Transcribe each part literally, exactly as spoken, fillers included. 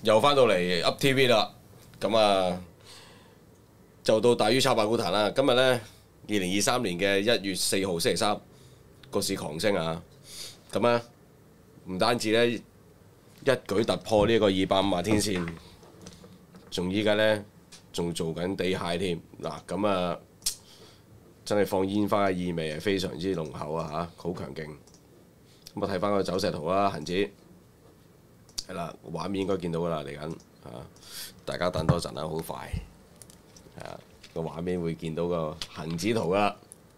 又翻到嚟 Up T V 啦，咁啊就到大於炒爆股壇啦。今日咧，二零二三年嘅一月四號星期三，個市狂升啊！咁啊，唔單止咧一舉突破呢個二百五十天線，仲依家咧仲做緊地 high 添。嗱，咁啊真係放煙花嘅意味係非常之濃厚啊！嚇，好強勁。咁啊睇翻個走勢圖啦，恆指。係啦，畫面應該見到㗎啦，嚟緊嚇，大家等多陣啦，好快係啊，個畫面會見到個恆指圖㗎啦。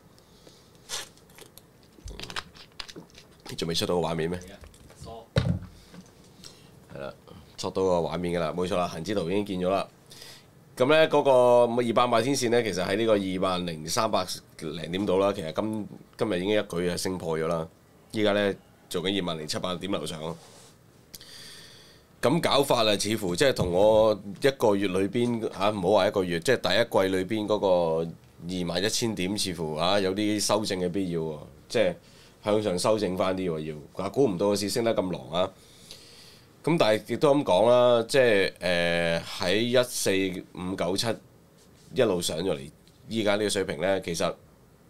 仲未出到個畫面咩？係啦，出到個畫面㗎啦，冇錯啦，恆指圖已經見咗啦。咁咧嗰個二百萬天線咧，其實喺呢個二萬零三百零點度啦。其實今今日已經一舉係升破咗啦。依家咧做緊二萬零七百點樓上咯。咁搞法啊，似乎即係同我一個月裏邊嚇，唔好話一個月，即係第一季裏邊嗰個二萬一千點，似乎嚇有啲修正嘅必要喎，即係向上修正翻啲喎要。啊，估唔到個市升得咁狼啊！咁但係亦都咁講啦，即係誒喺一四五九七一路上咗嚟，依家呢個水平咧，其實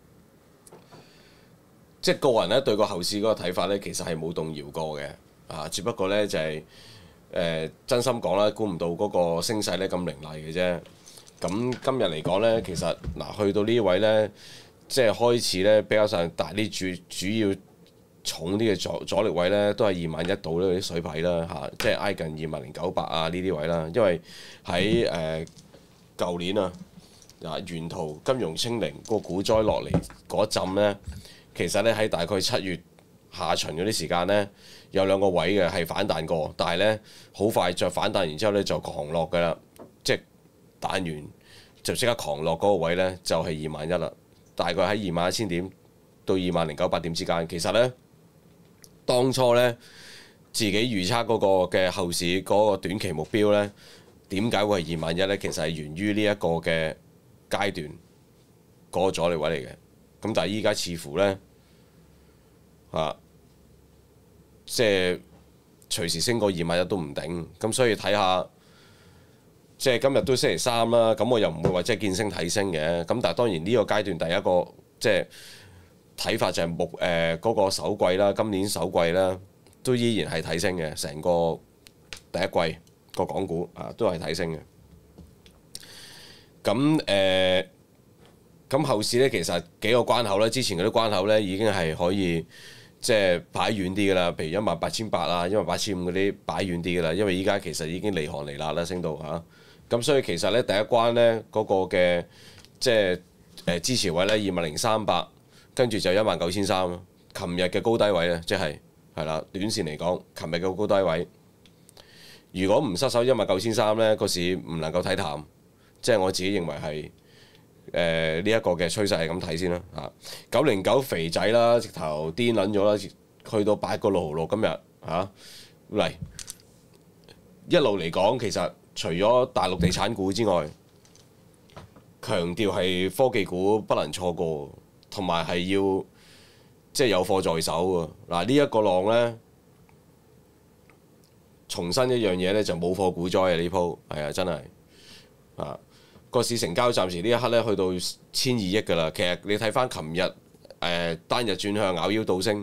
即係個人咧對個後市嗰個睇法咧，其實係冇動搖過嘅啊，只不過咧就係、是。誒、呃、真心講啦，估唔到嗰個升勢咧咁凌厲嘅啫。咁今日嚟講咧，其實嗱去到呢位咧，即係開始咧比較上大啲主主要重啲嘅阻阻力位咧，都係二萬一度呢啲水位啦嚇、啊，即係挨近二萬零九百啊呢啲位啦。因為喺誒舊年啊嗱，沿途金融清零個股災落嚟嗰陣咧，其實咧喺大概七月下旬嗰啲時間咧。有兩個位嘅係反彈過，但係咧好快再反彈，然之後咧就狂落㗎啦，即係彈完就即刻狂落嗰個位咧就係二萬一啦，大概喺二萬一千點到二萬零九百點之間。其實咧當初咧自己預測嗰個嘅後市嗰個短期目標咧，點解會係二萬一咧？其實係源於呢一個嘅階段嗰個阻力位嚟嘅。咁但係依家似乎咧嚇。即係隨時升過二萬一都唔頂，咁所以睇下，即係今日都星期三啦，咁我又唔會話即係見升睇升嘅，咁但係當然呢個階段第一個即係睇法就係目誒嗰個首季啦，今年首季啦，都依然係睇升嘅，成個第一季個港股啊都係睇升嘅。咁誒，咁後市咧其實幾個關口咧，之前嗰啲關口咧已經係可以。即係擺遠啲㗎啦，譬如一萬八千八啊，一萬八千五嗰啲擺遠啲㗎啦，因為依家其實已經離寒離辣啦，升到嚇。咁、啊、所以其實咧第一關咧嗰、嗰個嘅即係誒支持位咧二萬零三百，跟住就一萬九千三咯。琴日嘅高低位咧，即係係啦，短線嚟講，琴日嘅高低位，如果唔失手一萬九千三咧，個市唔能夠睇淡，即係我自己認為係。誒呢一個嘅趨勢係咁睇先啦嚇，九零九肥仔啦，直頭癲撚咗啦，去到八個六毫六今日嚇嚟一路嚟講，其實除咗大陸地產股之外，強調係科技股不能錯過，同埋係要即係有貨在手喎。嗱呢一個浪咧，重申一樣嘢咧，就冇貨股災啊！呢鋪係啊，真係啊〜個市成交暫時呢一刻咧去到千二億㗎啦，其實你睇翻琴日誒單日轉向咬腰倒升，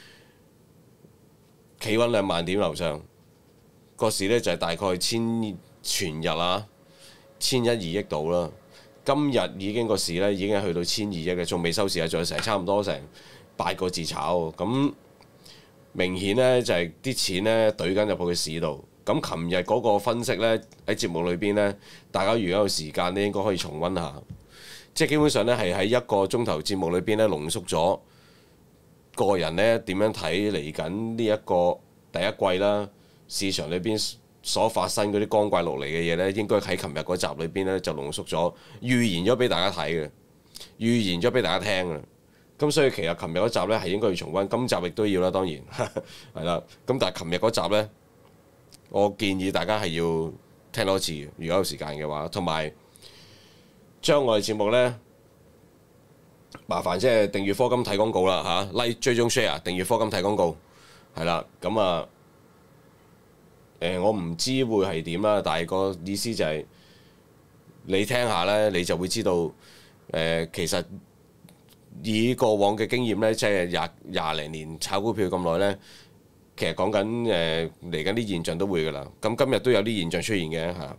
企穩兩萬點樓上，個市咧就係大概千全日啊千一二億度啦。今日已經個市咧已經係去到千二億嘅，仲未收市啊，仲有成差唔多成八個字炒，咁明顯咧就係啲錢咧懟緊入去個市度。咁琴日嗰個分析呢，喺節目裏邊呢，大家如果有時間呢，應該可以重溫下。即係基本上呢，係喺一個鐘頭節目裏邊呢，濃縮咗個人呢點樣睇嚟緊呢一個第一季啦，市場裏邊所發生嗰啲光怪陸離嘅嘢呢，應該喺琴日嗰集裏邊呢，就濃縮咗，預言咗俾大家睇嘅，預言咗俾大家聽嘅。咁所以其實琴日嗰集呢，係應該要重溫，今集亦都要啦，當然係啦。咁但係琴日嗰集呢。我建議大家係要聽多次，如果有時間嘅話，同埋將我哋節目呢，麻煩即係訂閱科金睇廣告啦嚇 ，like 追蹤 share 訂閱科金睇廣告，係啦，咁啊誒誒我唔知會係點啦，但係個意思就係、是、你聽下咧，你就會知道誒、呃、其實以過往嘅經驗咧，即係廿廿零年炒股票咁耐咧，其實講緊誒嚟緊啲現象都會㗎啦。咁今日都有啲現象出現嘅嚇。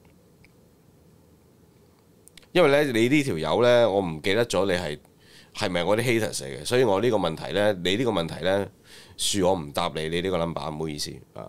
因為咧，你呢條友咧，我唔記得咗你係係咪我啲 haters 嚟嘅，所以我呢個問題咧，你呢個問題咧，恕我唔答你，你呢個 number 唔好意思啊。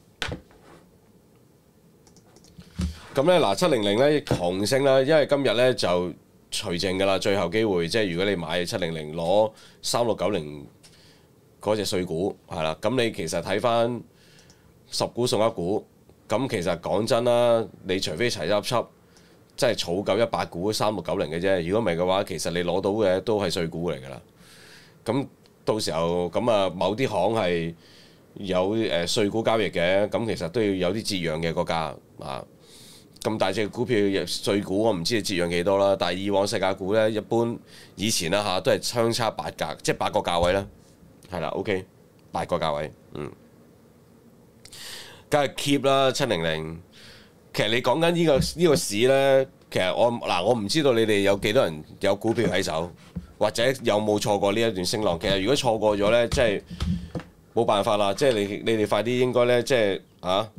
咁咧嗱，七零零咧狂升啦，因為今日咧就除淨㗎啦，最後機會，即係如果你買七零零攞三六九零嗰隻碎股係啦，咁你其實睇翻十股送一股，咁其實講真啦，你除非齊執輯。即係儲夠一百股三六九零嘅啫，如果唔係嘅話，其實你攞到嘅都係碎股嚟㗎啦。咁到時候咁啊，某啲行係有誒碎股交易嘅，咁其實都要有啲折讓嘅個價啊。咁大隻股票碎股，我唔知你折讓幾多啦。但係以往世界股咧，一般以前啦嚇都係相差八格，即係八個價位啦。係啦，OK，八個價位，嗯，梗係 keep 啦，七零零。其實你講緊呢個呢個市呢，其實我嗱我唔知道你哋有幾多人有股票喺手，或者有冇錯過呢一段升浪。其實如果錯過咗呢，即係冇辦法啦。即係你你哋快啲應該呢，即係啊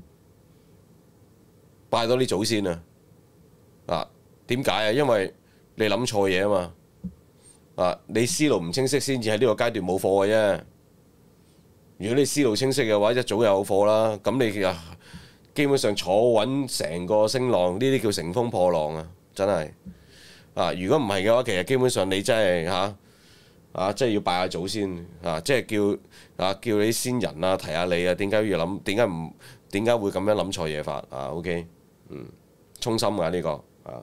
拜多啲祖先啊！啊點解啊？因為你諗錯嘢啊嘛！啊你思路唔清晰，先至喺呢個階段冇貨嘅啫。如果你思路清晰嘅話，一早有貨啦。咁你啊〜基本上坐穩成個升浪，呢啲叫乘風破浪啊！真係啊！如果唔係嘅話，其實基本上你真係嚇啊，即係要拜下祖先啊！即係叫啊叫你啲先人啊提下你啊，點解要諗？點解唔點解會咁樣諗錯嘢法啊？OK，嗯，衷心㗎呢個啊！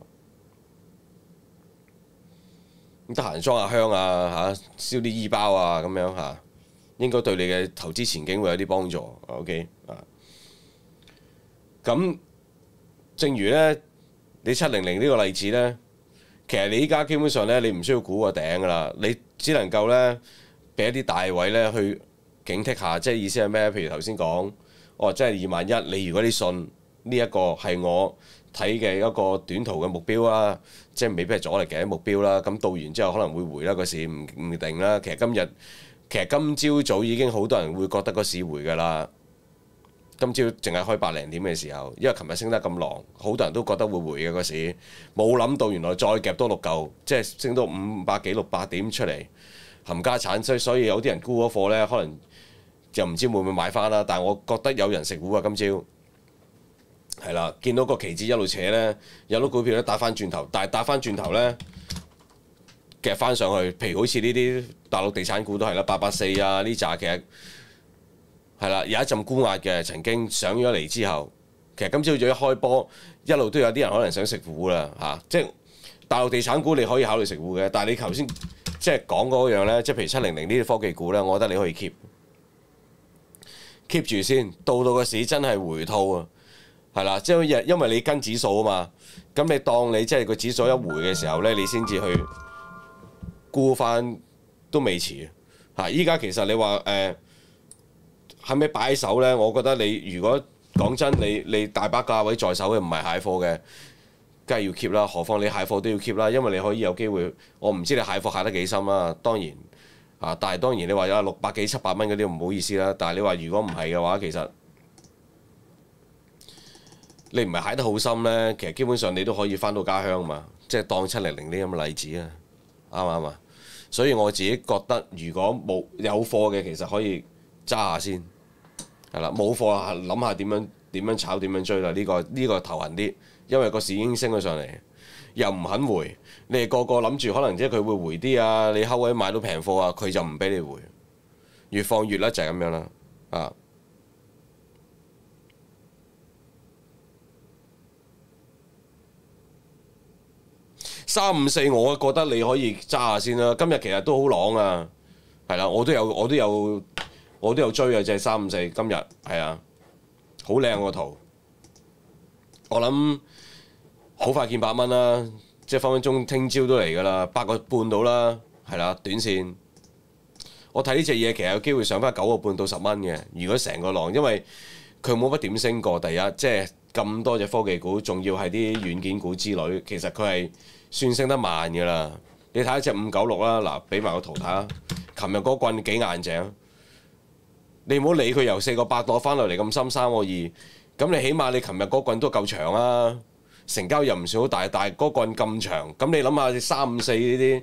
咁得閒裝下香啊嚇，燒啲衣包啊咁樣嚇，應該對你嘅投資前景會有啲幫助。OK 啊！咁，正如咧，你七零零呢個例子咧，其實你依家基本上咧，你唔需要估個頂噶啦，你只能夠咧俾一啲大位咧去警惕下，即係意思係咩？譬如頭先講，哦，即係二萬一，你如果你信呢一個係我睇嘅一個短途嘅目標啦，即係未必係阻力嘅目標啦。咁到完之後可能會回啦，個市唔唔定啦。其實今日其實今朝早已經好多人會覺得個市回噶啦。今朝淨係開百零點嘅時候，因為琴日升得咁狼，好多人都覺得會回嘅個市，冇諗到原來再夾多六嚿，即係升到五百幾六百點出嚟，冚家產，所以所以有啲人沽咗貨呢，可能就唔知會唔會買翻啦。但係我覺得有人食糊啊，今朝係啦，見到個期指一路扯呢，有啲股票咧打翻轉頭，但係打翻轉頭呢，夾翻上去，譬如好似呢啲大陸地產股都係啦，八八四啊呢扎其實。係啦，有一陣沽壓嘅，曾經上咗嚟之後，其實今朝早一開波，一路都有啲人可能想食糊啦嚇，即係大陸地產股你可以考慮食糊嘅，但係你頭先即係講嗰樣咧，即係譬如七零零呢啲科技股咧，我覺得你可以 keep keep 住先，到到個市真係回吐啊，係啦，即係因為你跟指數啊嘛，咁你當你即係個指數一回嘅時候咧，你先至去沽翻都未遲啊！依家其實你話誒。呃係咪擺手呢？我覺得你如果講真，你你大把價位在手嘅，唔係蟹貨嘅，梗係要 keep 啦。何況你蟹貨都要 keep 啦，因為你可以有機會。我唔知你蟹貨蟹得幾深啦。當然啊，但係當然你話有六百幾七百蚊嗰啲唔好意思啦。但係你話如果唔係嘅話，其實你唔係蟹得好深呢，其實基本上你都可以翻到家鄉嘛。即係當七零零呢咁嘅例子啊，啱唔啱啊？所以我自己覺得，如果冇有貨嘅，其實可以揸下先。係啦，冇貨啊，諗下點樣點樣炒點樣追啦？呢個呢個頭痕啲，因為個市已經升咗上嚟，又唔肯回。你哋個個諗住可能即係佢會回啲啊，你後位買到平貨啊，佢就唔俾你回，越放越甩就係咁樣啦。啊，三五四，我覺得你可以揸下先啦。今日其實都好朗啊，係啦，我都有我都有。我都有追啊，就係三五四，今日係啊，好靚個圖。我諗好快見百蚊啦，即係分分鐘聽朝都嚟㗎啦，八個半到啦，係啦，短線。我睇呢隻嘢其實有機會上翻九個半到十蚊嘅。如果成個浪，因為佢冇乜點升過。第一，即係咁多隻科技股，仲要係啲軟件股之類，其實佢係算升得慢㗎啦。你睇一隻五九六啦，嗱，俾埋個圖睇下，琴日嗰棍幾硬淨。你唔好理佢由四個八攞翻落嚟咁深三個二，咁你起碼你琴日嗰棍都夠長啦，成交又唔算好大，但係嗰棍咁長，咁你諗下三五四呢啲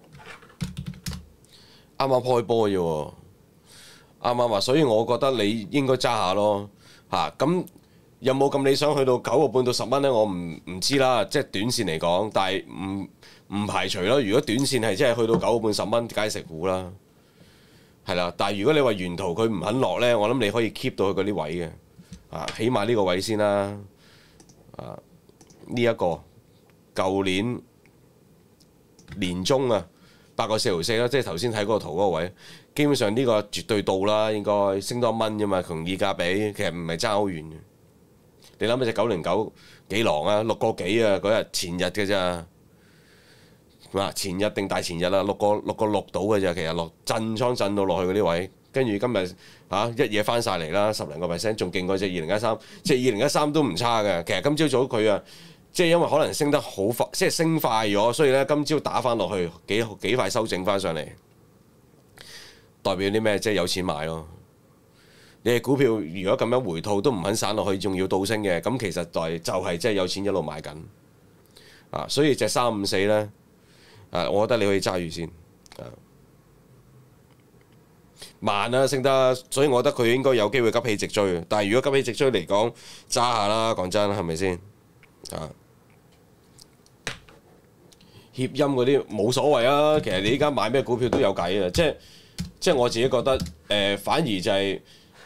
啱啱開波啫喎，啱啱話，所以我覺得你應該揸下咯嚇。咁有冇咁理想去到九個半到十蚊呢？我唔唔知啦，即係短線嚟講，但係唔唔排除咯。如果短線係真係去到九個半十蚊，梗係食糊啦。係啦，但係如果你話沿途佢唔肯落呢，我諗你可以 keep 到佢嗰啲位嘅，啊，起碼呢個位先啦，啊，呢一個舊年年中啊，八個四毫四啦，即係頭先睇嗰個圖嗰個位，基本上呢個絕對到啦，應該升多一蚊啫嘛，同二價比其實唔係爭好遠嘅。你諗下隻九零九幾狼啊，六個幾啊，嗰日前日嘅咋？前日定大前日啦，六個六個六到嘅咋，其實落震倉震到落去嗰啲位，跟住今日嚇、啊、一嘢翻晒嚟啦，十零個 percent，仲勁過隻二零一三，即係二零一三都唔差嘅。其實今朝早佢啊，即係因為可能升得好快，即係升快咗，所以咧今朝打翻落去幾幾快修正翻上嚟，代表啲咩？即係有錢買咯。你嘅股票如果咁樣回吐都唔肯散落去，仲要倒升嘅，咁其實代就係即係有錢一路買緊啊，所以隻三五四咧。啊，我覺得你可以揸住先，啊，慢啊升得，所以我覺得佢應該有機會急起直追。但係如果急起直追嚟講，揸下啦，講真係咪先？啊，協鑫嗰啲冇所謂啊。其實你依家買咩股票都有計啊。即係即係我自己覺得，誒、呃、反而就係、是、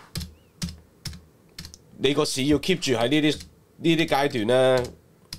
你個市要 keep 住喺呢啲呢啲階段咧。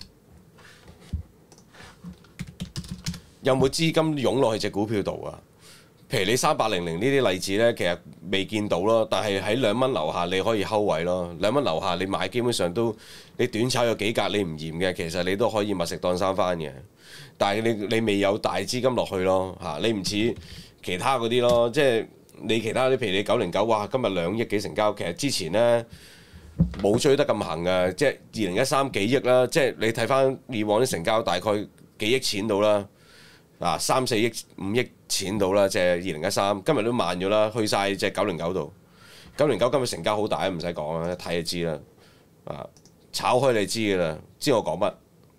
有冇資金湧落去隻股票度啊？譬如你三八零零呢啲例子呢，其實未見到咯。但係喺兩蚊樓下你可以睺位咯。兩蚊樓下你買基本上都你短炒有幾格你唔嫌嘅，其實你都可以密食當三番嘅。但係你你未有大資金落去咯嚇，你唔似其他嗰啲咯。即係你其他啲譬如你九零九，哇今日兩億幾成交，其實之前呢冇追得咁行嘅，即係二零一三幾億啦。即係你睇翻以往啲成交大概幾億錢到啦。嗱，三四億五億錢到啦，即係二零一三，今日都慢咗啦，去晒隻九零九度。九零九今日成交好大，唔使講啦，一睇就知啦。啊，炒開你知㗎啦，知我講乜？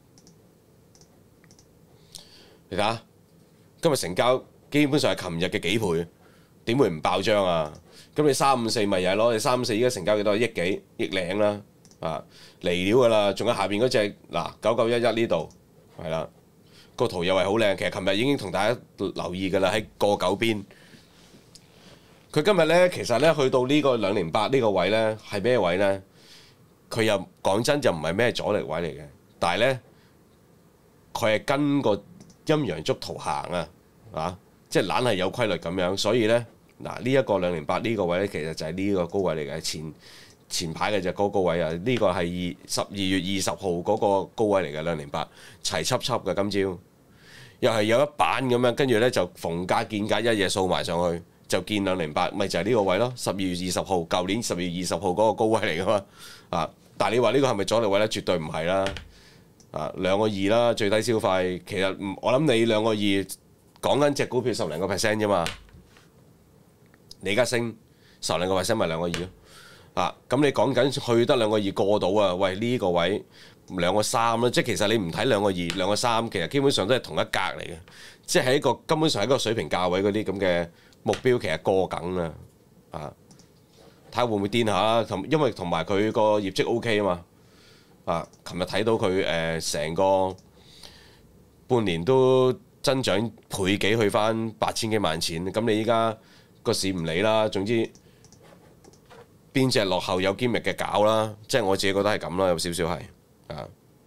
你睇下，今日成交基本上係琴日嘅幾倍，點會唔爆張啊？咁你三五四咪又係攞你三五四，依家成交幾多？億幾億零啦，啊嚟料㗎啦，仲有下邊嗰隻嗱九九一一呢度係啦。個圖又係好靚，其實琴日已經同大家留意㗎啦，喺個九邊。佢今日咧，其實咧去到呢個兩零八呢個位咧，係咩位咧？佢又講真就唔係咩阻力位嚟嘅，但係咧佢係跟個陰陽燭圖行啊，啊，即係懶係有規律咁樣。所以咧嗱，呢一個兩零八呢個位咧，其實就係呢個高位嚟嘅，前前排嘅隻高高位啊，呢個係十二月二十號嗰個高位嚟嘅兩零八，齊輯輯嘅今朝。又係有一板咁樣，跟住咧就逢價見價一嘢掃埋上去，就見兩零八，咪就係呢個位咯。十二月二十號，舊年十二月二十號嗰個高位嚟噶嘛，啊！但係你話呢個係咪阻力位咧？絕對唔係啦，啊兩個二啦，最低消費，其實唔，我諗你兩個二講緊隻股票十零個 percent 啫嘛，你而家升十零個 percent 咪兩個二咯，啊！咁你講緊去得兩個二過到啊？喂，呢個位。兩個三啦，即係其實你唔睇兩個二、兩個三，其實基本上都係同一格嚟嘅，即係喺一個根本上喺個水平價位嗰啲咁嘅目標，其實過緊啦，啊，睇下會唔會癲下啦，同因為同埋佢個業績 O K 啊嘛，啊，琴日睇到佢誒成個半年都增長倍幾去翻八千幾萬錢，咁你依家個市唔理啦，總之邊隻落後有堅力嘅搞啦，即係我自己覺得係咁啦，有少少係。啊！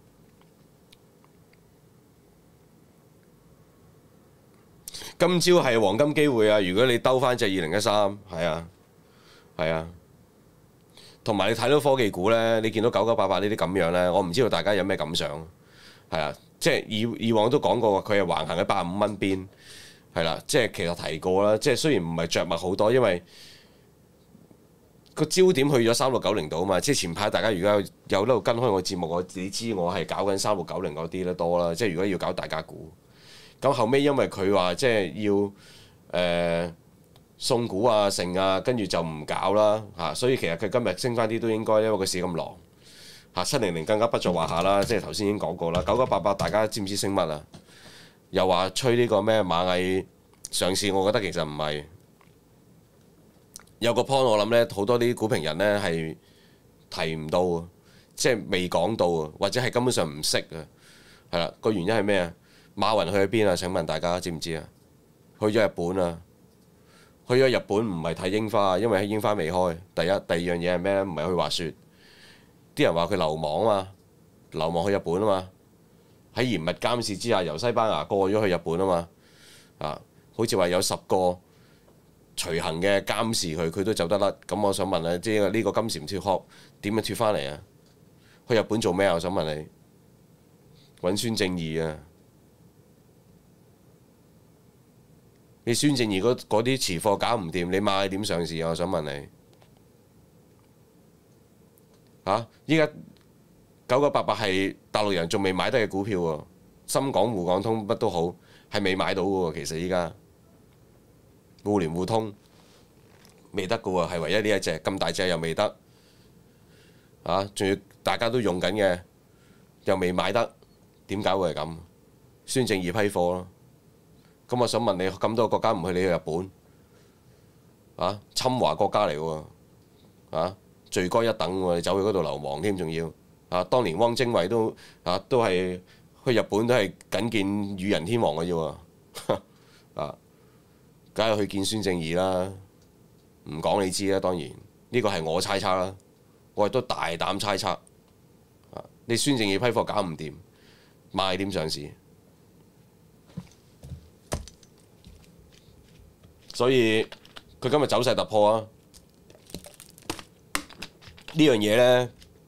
今朝係黃金機會啊！如果你兜翻隻二零一三，係啊，係啊，同埋你睇到科技股咧，你見到九九八八呢啲咁樣咧，我唔知道大家有咩感想？係啊，即係以以往都講過，佢係橫行喺八十五蚊邊，係啦，即係其實提過啦，即係雖然唔係着墨好多，因為個焦點去咗三六九零度啊嘛，即係前排大家如果有有喺度跟開我節目，我你知我係搞緊三六九零嗰啲咧多啦，即係如果要搞大家股，咁後尾因為佢話即係要誒、呃、送股啊剩啊，跟住就唔搞啦嚇、啊，所以其實佢今日升翻啲都應該，因為個市咁狼嚇，七零零更加不在話下啦，即係頭先已經講過啦，九九八八大家知唔知升乜啊？又話吹呢個咩螞蟻上市，我覺得其實唔係。有個 point 我諗咧，好多啲股評人咧係提唔到啊，即係未講到啊，或者係根本上唔識啊，係啦，個原因係咩啊？馬雲去咗邊啊？請問大家知唔知啊？去咗日本啊！去咗日本唔係睇櫻花，因為喺櫻花未開。第一、第二樣嘢係咩咧？唔係去滑雪。啲人話佢流亡啊嘛，流亡去日本啊嘛，喺嚴密監視之下由西班牙過咗去日本啊嘛，啊，好似話有十個隨行嘅監視佢，佢都走得甩。咁我想問啊，即係呢個金蟬脫殼點樣脫翻嚟啊？去日本做咩啊？我想問你，揾孫正義啊！你孫正義嗰啲持貨搞唔掂，你買點上市啊？我想問你，嚇依家九九八八係大陸人仲未買得嘅股票喎，深港滬港通乜都好係未買到嘅喎，其實依家。互聯互通未得嘅喎，係唯一呢一隻咁大隻又未得，啊，仲要大家都用緊嘅，又未買得，點解會係咁？孫正義批貨咯，咁我想問你，咁多個國家唔去，你去日本，啊，侵華國家嚟喎，啊，罪該一等喎，你走去嗰度流亡添，仲要，啊，當年汪精衛都啊都係去日本都係僅見裕仁天皇嘅啫喎，啊。梗係去見孫正義啦，唔講你知啦。當然呢個係我猜測啦，我亦都大膽猜測。你孫正義批貨搞唔掂，賣點上市，所以佢今日走勢突破啊！呢樣嘢呢，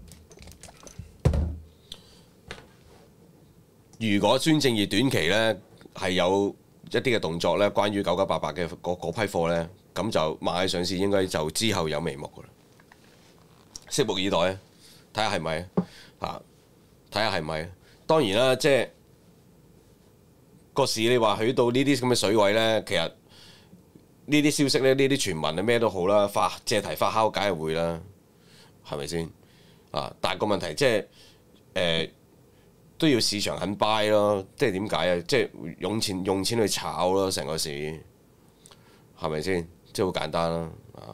如果孫正義短期呢係有一啲嘅動作咧，關於九九八八嘅嗰批貨咧，咁就買上市應該就之後有眉目噶啦，拭目以待啊！睇下係咪啊？睇下係咪？當然啦，即係個市你話去到呢啲咁嘅水位咧，其實呢啲消息咧，呢啲傳聞啊咩都好啦，發借題發酵梗係會啦，係咪先啊？但係個問題即係誒。呃都要市場肯 buy 咯，即係點解啊？即係用錢用錢去炒咯，成個市係咪先？即係好簡單啦。啊！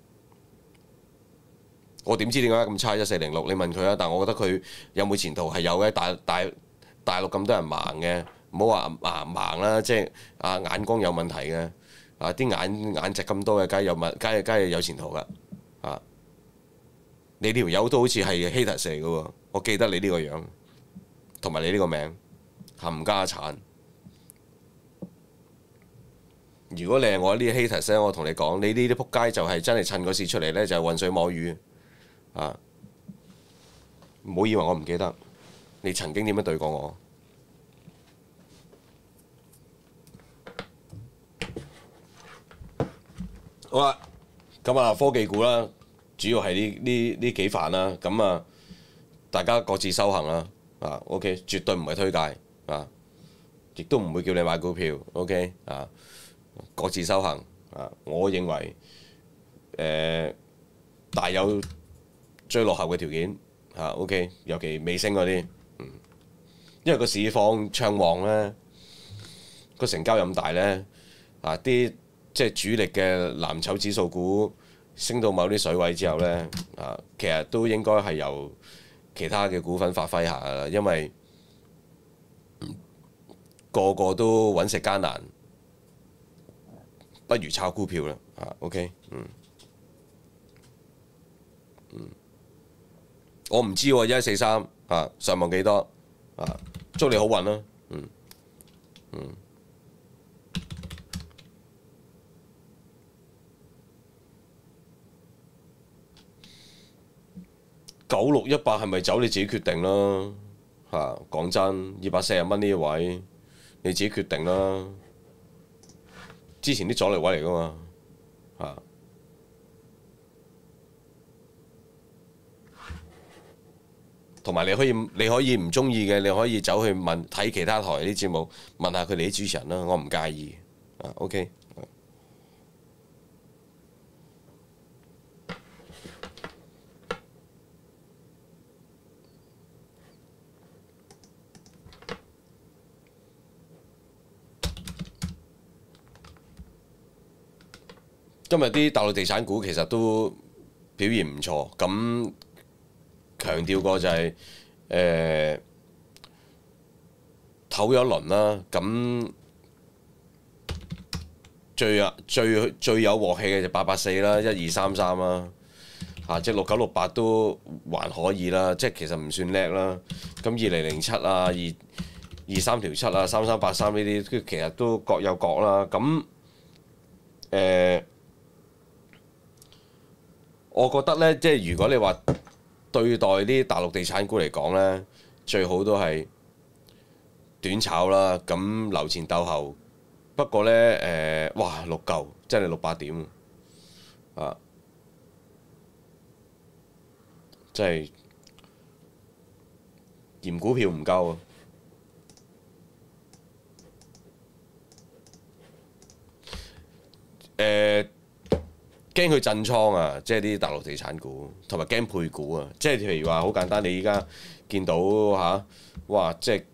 我點知點解咁差一四零六？你問佢啊。但我覺得佢有冇前途係有嘅。大大大陸咁多人盲嘅，唔好話盲盲啦，即係啊眼光有問題嘅啊，啲眼眼值咁多嘅，梗係有問，梗係梗係有前途噶啊！你條友都好似係 hater 嚟嘅喎，我記得你呢個樣。同埋你呢個名冚家產，如果你係我呢啲 haters 咧，我同你講，你呢啲撲街就係真係趁個市出嚟咧，就係渾水摸魚啊！唔好以為我唔記得，你曾經點樣對過我。好啦，咁啊科技股啦，主要係呢呢呢幾範啦，咁啊大家各自修行啦。啊，OK，絕對唔係推介啊，亦都唔會叫你買股票，OK 啊，各自修行啊。我認為誒、呃、大有追落後嘅條件嚇、啊、OK，尤其未升嗰啲，嗯，因為個市況暢旺咧，個成交咁大咧，啊啲即係主力嘅藍籌指數股升到某啲水位之後咧，啊，其實都應該係由其他嘅股份發揮下啦，因為個個都揾食艱難，不如炒股票啦。啊 ，OK， 嗯，嗯，我唔知喎，一四三啊，上望幾多啊？祝你好運啦，嗯，嗯，九六一八係咪走你自己決定啦，嚇！講真，二百四十蚊呢位你自己決定啦。之前啲阻力位嚟噶嘛，嚇！ 同埋你可以你可以唔中意嘅，你可以走去問睇其他台啲節目，問下佢哋啲主持人啦，我唔介意啊。OK。今日啲大陸地產股其實都表現唔錯，咁強調過就係誒唞咗一輪啦，咁最啊最最有鑊氣嘅就八八四啦，一二三三啦，嚇即係六九六八都還可以啦，即係其實唔算叻啦。咁二零零七啊，二二三條七啊，三三八三呢啲，其實都各有各啦。咁誒。呃我覺得咧，即係如果你話對待啲大陸地產股嚟講咧，最好都係短炒啦。咁留前鬥後。不過咧，誒、呃，哇，六嚿真係六百點啊！真係嫌股票唔夠啊！誒、呃。驚佢震倉啊！即係啲大陸地產股，同埋驚配股啊！即係譬如話好簡單，你依家見到嚇、啊，哇！即係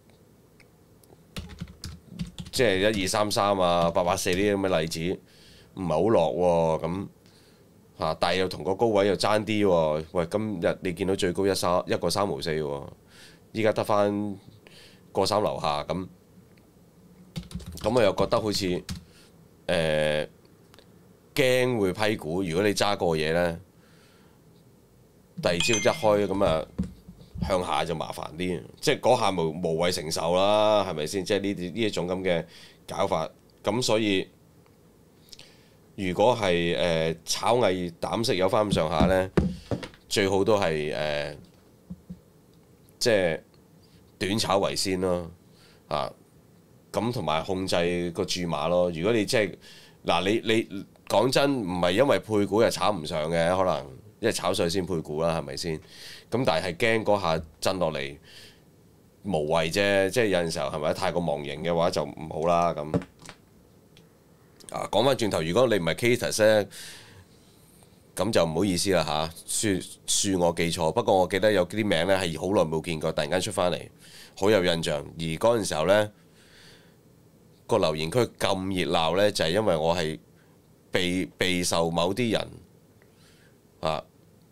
即係一二三三啊、八八四呢啲咁嘅例子，唔係好落喎咁嚇，但係又同個高位又爭啲喎。喂，今日你見到最高一三一個三毫四喎，依家得翻個三樓下咁，咁我又覺得好似誒。呃驚會批股，如果你揸過嘢呢，第二朝一開咁啊，向下就麻煩啲，即係嗰下無無謂承受啦，係咪先？即係呢啲呢一種咁嘅搞法，咁所以如果係誒、呃、炒藝膽色有翻咁上下呢，最好都係誒、呃、即係短炒為先咯，啊咁同埋控制個注碼咯。如果你即係嗱你你。你講真，唔係因為配股又炒唔上嘅，可能因為炒上先配股啦，係咪先？咁但係係驚嗰下震落嚟無謂啫，即係有陣時候係咪太過忘形嘅話就唔好啦咁。啊，講翻轉頭，如果你唔係 Catus 咧，咁就唔好意思啦嚇，恕恕我記錯。不過我記得有啲名咧係好耐冇見過，突然間出翻嚟，好有印象。而嗰陣時候咧，個留言區咁熱鬧咧，就係因為我係。被備受某啲人啊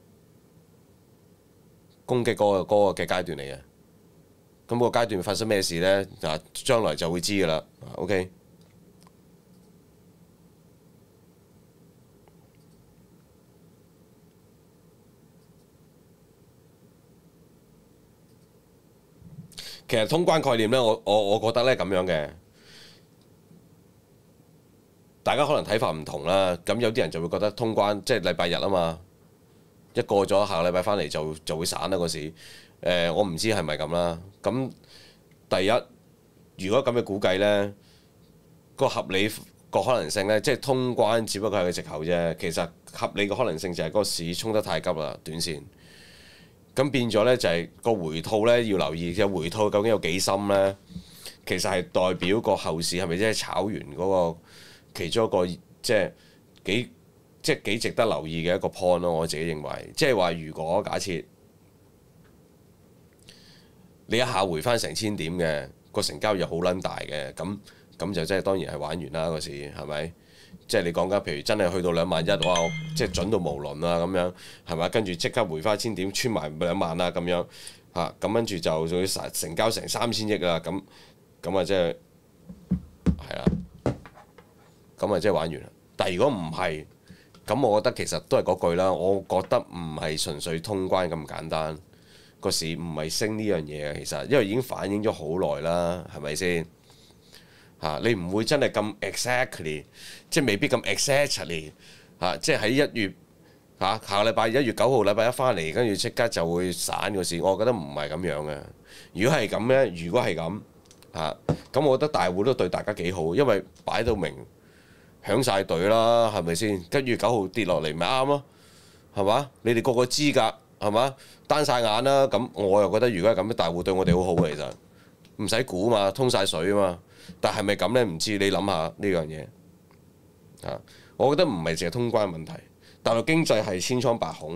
攻擊嗰個嗰個嘅階段嚟嘅，咁個階段發生咩事呢？啊，將來就會知㗎啦。OK，其實通關概念呢，我我我覺得呢咁樣嘅。大家可能睇法唔同啦，咁有啲人就會覺得通關即係禮拜日啊嘛，一過咗下個禮拜翻嚟就就會散啦嗰時。誒，我唔知係咪咁啦。咁第一，如果咁嘅估計呢，個合理個可能性呢，即係通關只不過係個藉口啫。其實合理嘅可能性就係嗰個市衝得太急啦，短線。咁變咗呢，就係個回吐呢，要留意嘅回吐究竟有幾深呢？其實係代表個後市係咪真係炒完嗰個？其中一個即係幾即係幾值得留意嘅一個 point 咯，我自己認為，即係話如果假設你一下回翻成千點嘅個成交又好撚大嘅，咁咁就真係當然係玩完啦個市，係咪？即係你講緊，譬如真係去到兩萬一，哇！即係準到無倫啊咁樣，係咪？跟住即刻回翻千點，穿埋兩萬啊咁樣嚇，咁跟住就仲要成交成三千億啦，咁咁啊即係係啦。咁啊，即係玩完啦。但係如果唔係，咁我覺得其實都係嗰句啦。我覺得唔係純粹通關咁簡單，個市唔係升呢樣嘢啊。其實因為已經反映咗好耐啦，係咪先嚇？你唔會真係咁 exactly，即係未必咁 exactly 嚇。即係喺一月嚇下個禮拜一月九號禮拜一翻嚟，跟住即刻就會散個市。我覺得唔係咁樣嘅。如果係咁咧，如果係咁嚇，咁我覺得大戶都對大家幾好，因為擺到明。響晒隊啦，係咪先？跟住九號跌落嚟咪啱咯，係嘛？你哋個個知㗎， 係嘛？單晒眼啦，咁我又覺得如果係咁，大戶對我哋好好嘅，其實唔使估嘛，通晒水啊嘛。但係咪咁呢？唔知你諗下呢樣嘢啊？我覺得唔係淨係通關問題，大陸經濟係千瘡百孔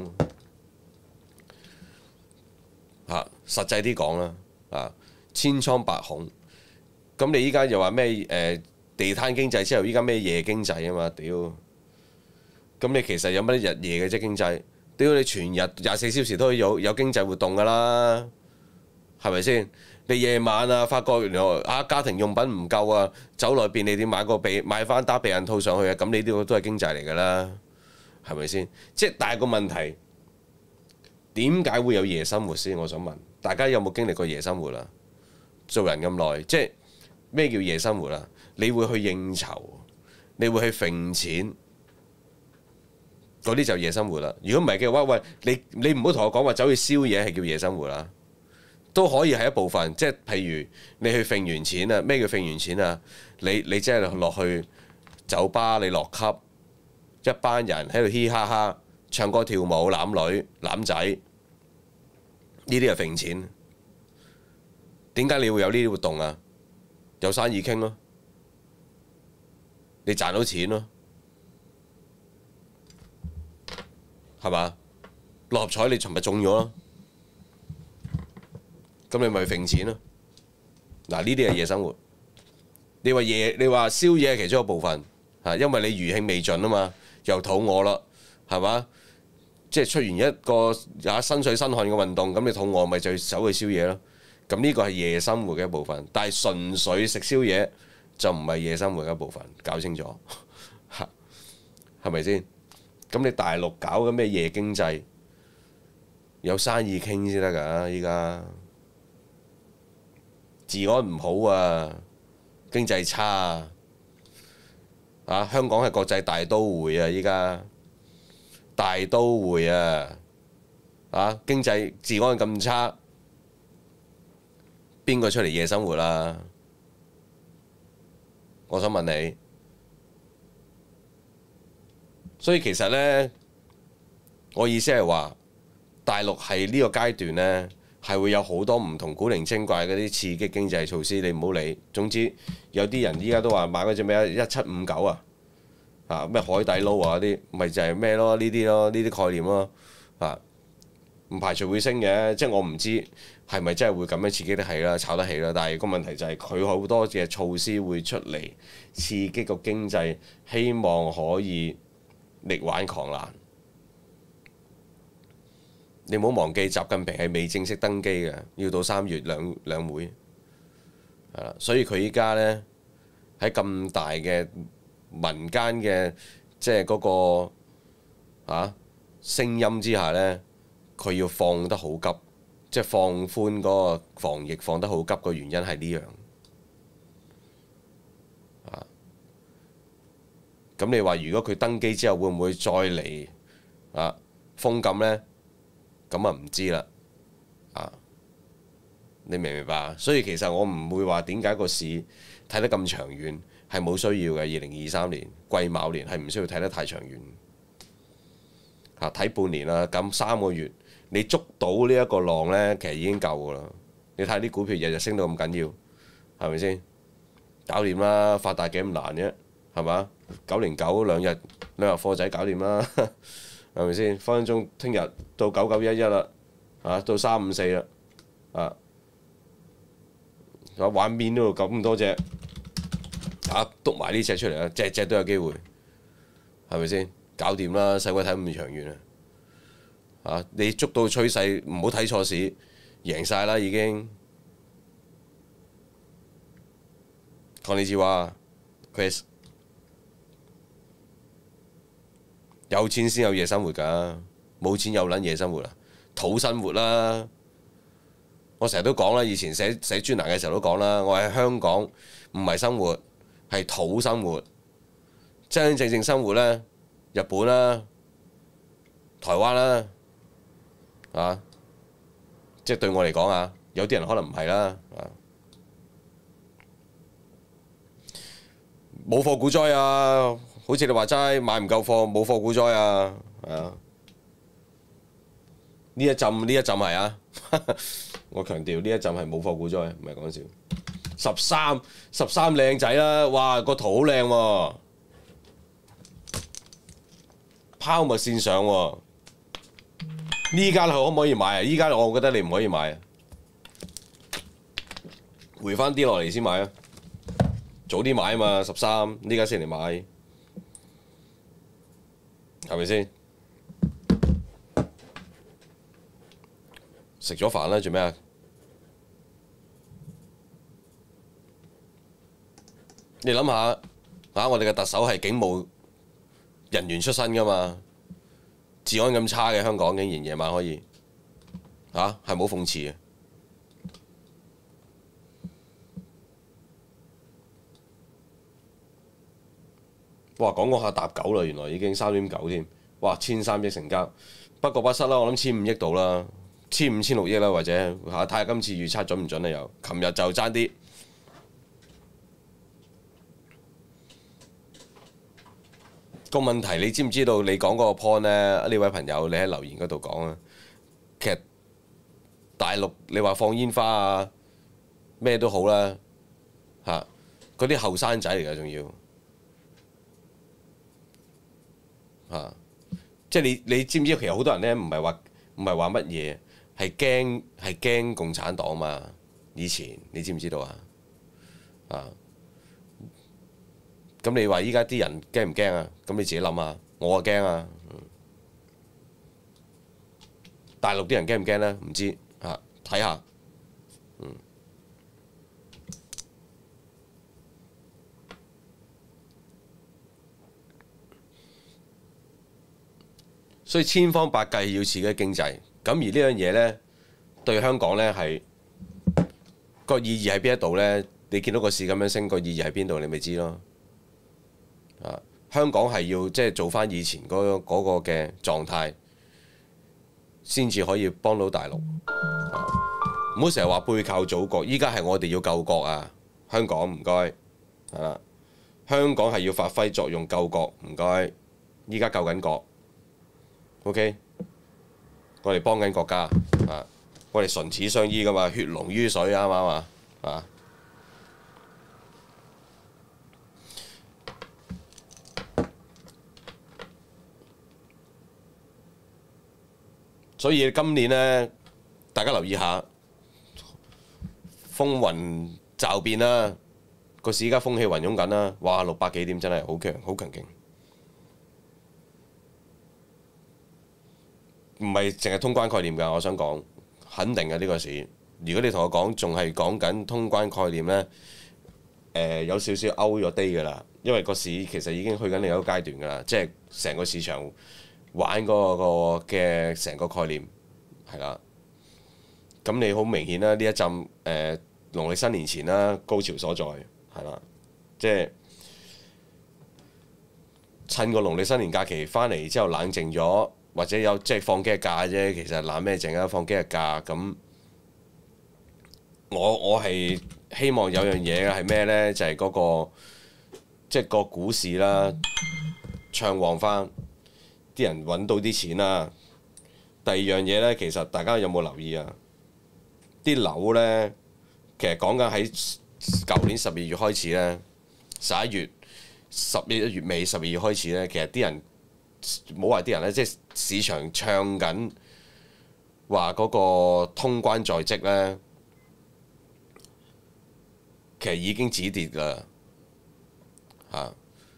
嚇、啊。實際啲講啦，啊千瘡百孔。咁你依家又話咩誒地攤經濟之後，依家咩夜經濟啊嘛？屌！咁你其實有乜日夜嘅啫經濟？屌你全日廿四小時都有有經濟活動㗎啦，係咪先？你夜晚啊，發覺原來啊家庭用品唔夠啊，走來便利店買個被買翻打避孕套上去啊，咁你呢個都係經濟嚟㗎啦，係咪先？即係但係個問題，點解會有夜生活先？我想問大家有冇經歷過夜生活啊？做人咁耐，即係咩叫夜生活啊？你會去應酬，你會去揈錢。嗰啲就夜生活啦。如果唔係嘅話，喂，你你唔好同我講話走去宵夜係叫夜生活啦，都可以係一部分。即係譬如你去揈完錢啊，咩叫揈完錢啊？你你即係落去酒吧，你落級，一班人喺度嘻嘻哈哈，唱歌跳舞，攬女攬仔，呢啲係揈錢。點解你會有呢啲活動啊？有生意傾咯，你賺到錢咯。係嘛？六合彩你尋日中咗咯，咁你咪揈錢咯。嗱，呢啲係夜生活。你話夜，你話宵夜係其中一部分嚇，因為你餘興未盡啊嘛，又肚餓啦，係嘛？即係出完一個也身水身汗嘅運動，咁你肚餓咪就走去宵夜咯。咁呢個係夜生活嘅一部分，但係純粹食宵夜就唔係夜生活嘅一部分，搞清楚嚇，係咪先？咁你大陸搞緊咩夜經濟？有生意傾先得㗎，依家治安唔好啊，經濟差啊，啊香港係國際大都會啊，依家大都會啊，啊經濟治安咁差，邊個出嚟夜生活啊？我想問你。所以其實呢，我意思係話，大陸係呢個階段呢，係會有好多唔同古靈精怪嗰啲刺激經濟措施，你唔好理。總之有啲人依家都話買嗰隻咩一七五九啊，啊咩海底撈啊嗰啲，咪就係咩咯？呢啲咯，呢啲概念咯，啊唔排除會升嘅，即係我唔知係咪真係會咁樣刺激得起啦，炒得起啦。但係個問題就係佢好多嘅措施會出嚟刺激個經濟，希望可以力挽狂瀾。你唔好忘記，習近平係未正式登基嘅，要到三月兩兩會係啦。所以佢依家呢，喺咁大嘅民間嘅即係嗰個啊聲音之下呢，佢要放得好急，即係放寬嗰個防疫放得好急嘅原因係呢樣啊。咁你話如果佢登基之後會唔會再嚟啊封禁呢？咁啊唔知啦啊！你明唔明白？所以其實我唔會話點解個市睇得咁長遠，係冇需要嘅。二零二三年癸卯年係唔需要睇得太長遠嚇，睇半年啦，咁三個月你捉到呢一個浪呢，其實已經夠噶啦。你睇啲股票日日升到咁緊要，係咪先？搞掂啦，發達幾咁難啫，係嘛？九零九兩日兩日貨仔搞掂啦。係咪先？分分鐘聽日到九九一一啦，啊到三五四啦，啊玩面都咁多隻，啊篤埋呢隻出嚟啦，隻隻都有機會，係咪先？搞掂啦，使鬼睇咁長遠啊！啊你捉到趨勢，唔好睇錯市，贏晒啦已經。講你知話 Chris。有錢先有夜生活㗎，冇錢有撚夜生活啊！土生活啦，我成日都講啦，以前寫寫專欄嘅時候都講啦，我喺香港唔係生活，係土生活，真真正正生活呢，日本啦、台灣啦，啊，即係對我嚟講啊，有啲人可能唔係啦，啊，冇貨股災啊！好似你話齋買唔夠貨，冇貨股災啊，係啊， 呢一陣呢一陣係啊，我強調呢一陣係冇貨股災，唔係講笑。十三十三靚仔啦，哇個圖好靚喎，拋物線上喎。呢間可唔可以買啊？依家我覺得你唔可以買啊，回翻啲落嚟先買啊，早啲買啊嘛，十三呢家先嚟買，係咪先？食咗飯啦，做咩啊？你諗下嚇，我哋嘅特首係警務人員出身噶嘛，治安咁差嘅香港，竟然夜晚可以嚇，係冇諷刺嘅。哇，講講下搭九啦，原來已經三點九添。哇，千三億成交，不過不失啦，我諗千五億到啦，千五千六億啦，或者嚇睇下今次預測準唔準啊？又，琴日就爭啲。個問題你知唔知道？你講嗰個 point 呢？呢位朋友，你喺留言嗰度講啊。其實大陸你話放煙花啊，咩都好啦，嚇嗰啲後生仔嚟㗎，仲要嚇，即係你你知唔知？其實好多人呢，唔係話唔係話乜嘢，係驚係驚共產黨嘛。以前你知唔知道啊？啊！咁你話依家啲人驚唔驚啊？咁你自己諗下，我啊驚啊！大陸啲人驚唔驚呢？唔知嚇，睇下。嗯。所以千方百計要刺激經濟，咁而呢樣嘢呢，對香港呢係個意義喺邊一度呢？你見到個市咁樣升，個意義喺邊度？你咪知咯。啊！香港係要即係做翻以前嗰嗰個嘅狀態，先至可以幫到大陸。唔好成日話背靠祖國，依家係我哋要救國啊！香港唔該，係啦，香港係要發揮作用救國，唔該。依家救緊國 ，OK， 我哋幫緊國家啊！我哋唇齒相依噶嘛，血濃於水啱唔啱啊？啊！所以今年呢，大家留意下風雲驟變啦，個市而家風氣雲湧緊啦，哇六百幾點真係好強，好強勁，唔係淨係通關概念㗎，我想講肯定嘅呢個市。如果你同我講仲係講緊通關概念呢，呃、有少少 out 咗 day 㗎啦，因為個市其實已經去緊另一個階段㗎啦，即係成個市場。玩嗰個嘅成個概念係啦，咁你好明顯啦，呢一陣誒、呃、農曆新年前啦，高潮所在係啦，即係趁個農曆新年假期翻嚟之後冷靜咗，或者有即係放幾日假啫，其實懶咩靜啊，放幾日假咁。我我係希望有樣嘢係咩呢？就係、是、嗰、那個即係個股市啦，暢旺翻。啲人揾到啲錢啦。第二樣嘢呢，其實大家有冇留意啊？啲樓呢，其實講緊喺舊年十二月開始呢，十一月、十一月尾、十二月開始呢，其實啲人冇話啲人呢，即係市場唱緊話嗰個通關在即呢，其實已經止跌啦嚇，